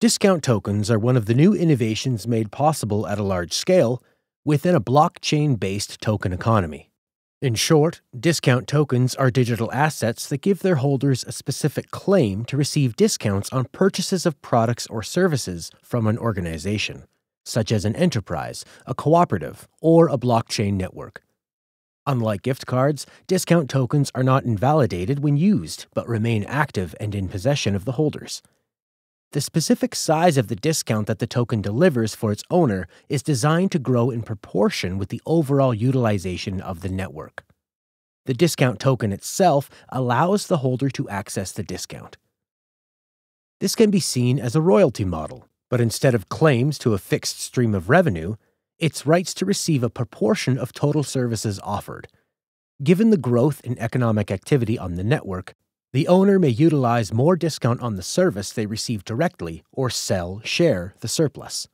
Discount tokens are one of the new innovations made possible at a large scale within a blockchain-based token economy. In short, discount tokens are digital assets that give their holders a specific claim to receive discounts on purchases of products or services from an organization, such as an enterprise, a cooperative, or a blockchain network. Unlike gift cards, discount tokens are not invalidated when used, but remain active and in possession of the holders. The specific size of the discount that the token delivers for its owner is designed to grow in proportion with the overall utilization of the network. The discount token itself allows the holder to access the discount. This can be seen as a royalty model, but instead of claims to a fixed stream of revenue, it's rights to receive a proportion of total services offered. Given the growth in economic activity on the network, the owner may utilize more discount on the service they receive directly or share the surplus.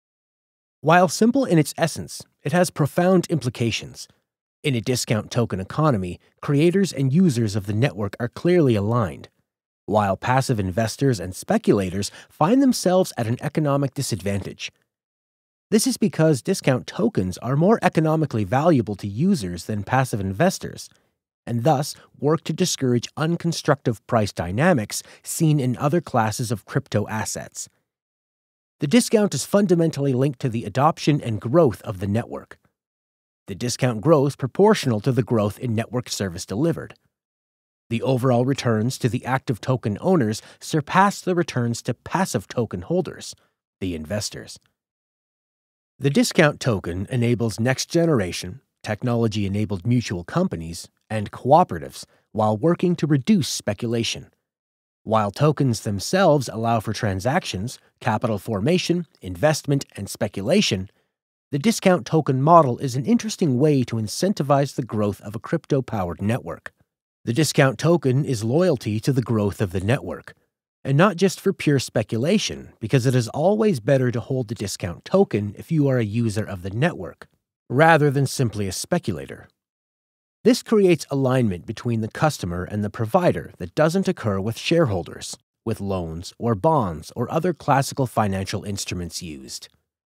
While simple in its essence, it has profound implications. In a discount token economy, creators and users of the network are clearly aligned, while passive investors and speculators find themselves at an economic disadvantage. This is because discount tokens are more economically valuable to users than passive investors, and thus work to discourage unconstructive price dynamics seen in other classes of crypto assets. The discount is fundamentally linked to the adoption and growth of the network. The discount grows proportional to the growth in network service delivered. The overall returns to the active token owners surpass the returns to passive token holders, the investors. The discount token enables next-generation, technology-enabled mutual companies and cooperatives while working to reduce speculation. While tokens themselves allow for transactions, capital formation, investment, and speculation, the discount token model is an interesting way to incentivize the growth of a crypto-powered network. The discount token is loyalty to the growth of the network, and not just for pure speculation, because it is always better to hold the discount token if you are a user of the network, rather than simply a speculator. This creates alignment between the customer and the provider that doesn't occur with shareholders, with loans or bonds or other classical financial instruments used.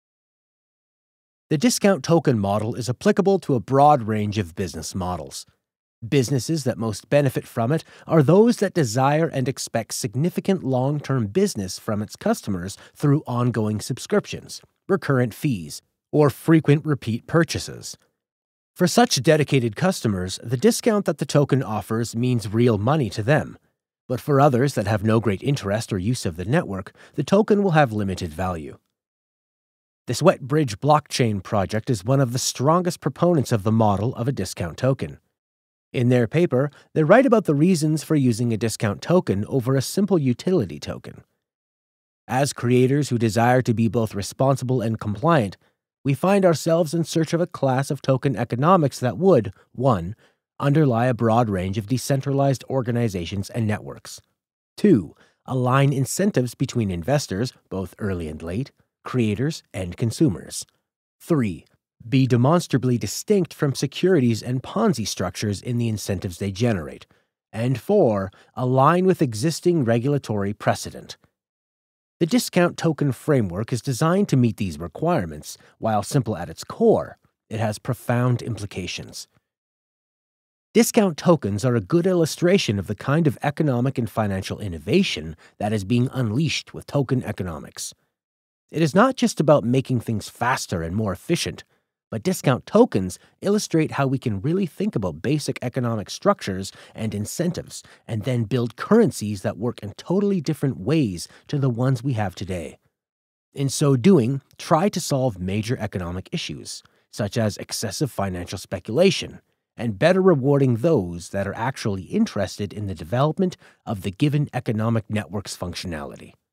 The discount token model is applicable to a broad range of business models. Businesses that most benefit from it are those that desire and expect significant long-term business from its customers through ongoing subscriptions, recurrent fees, or frequent repeat purchases. For such dedicated customers, the discount that the token offers means real money to them. But for others that have no great interest or use of the network, the token will have limited value. The Sweatbridge blockchain project is one of the strongest proponents of the model of a discount token. In their paper, they write about the reasons for using a discount token over a simple utility token. As creators who desire to be both responsible and compliant, we find ourselves in search of a class of token economics that would, 1. Underlie a broad range of decentralized organizations and networks. 2. Align incentives between investors, both early and late, creators, and consumers. 3. Be demonstrably distinct from securities and Ponzi structures in the incentives they generate. And 4. Align with existing regulatory precedent. The discount token framework is designed to meet these requirements. While simple at its core, it has profound implications. Discount tokens are a good illustration of the kind of economic and financial innovation that is being unleashed with token economics. It is not just about making things faster and more efficient, but discount tokens illustrate how we can really think about basic economic structures and incentives, and then build currencies that work in totally different ways to the ones we have today. In so doing, try to solve major economic issues, such as excessive financial speculation, and better rewarding those that are actually interested in the development of the given economic network's functionality.